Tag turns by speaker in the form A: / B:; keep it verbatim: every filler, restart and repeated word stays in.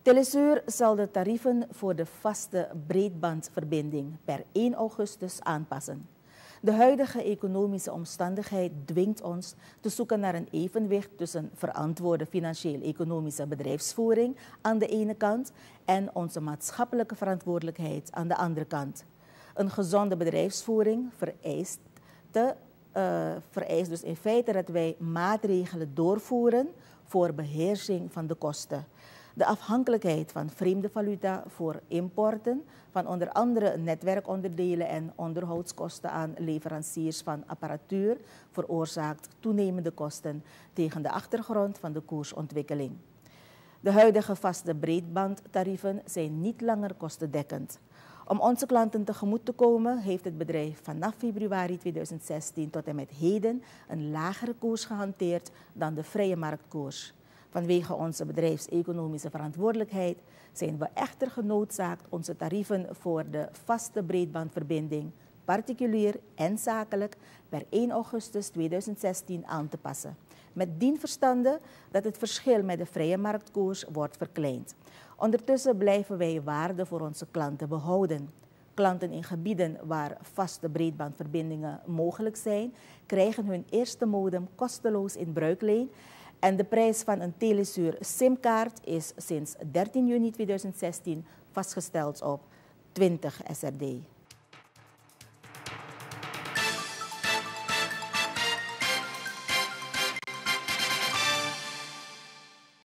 A: Telesur zal de tarieven voor de vaste breedbandverbinding per één augustus aanpassen. De huidige economische omstandigheid dwingt ons te zoeken naar een evenwicht tussen verantwoorde financieel-economische bedrijfsvoering aan de ene kant en onze maatschappelijke verantwoordelijkheid aan de andere kant. Een gezonde bedrijfsvoering vereist, te, uh, vereist dus in feite dat wij maatregelen doorvoeren voor beheersing van de kosten. De afhankelijkheid van vreemde valuta voor importen van onder andere netwerkonderdelen en onderhoudskosten aan leveranciers van apparatuur veroorzaakt toenemende kosten tegen de achtergrond van de koersontwikkeling. De huidige vaste breedbandtarieven zijn niet langer kostendekkend. Om onze klanten tegemoet te komen heeft het bedrijf vanaf februari tweeduizend zestien tot en met heden een lagere koers gehanteerd dan de vrije marktkoers. Vanwege onze bedrijfseconomische verantwoordelijkheid zijn we echter genoodzaakt onze tarieven voor de vaste breedbandverbinding, particulier en zakelijk, per één augustus tweeduizend zestien aan te passen. Met dien verstande dat het verschil met de vrije marktkoers wordt verkleind. Ondertussen blijven wij waarde voor onze klanten behouden. Klanten in gebieden waar vaste breedbandverbindingen mogelijk zijn, krijgen hun eerste modem kosteloos in bruikleen. En de prijs van een Telesur simkaart is sinds dertien juni tweeduizend zestien vastgesteld op twintig S R D.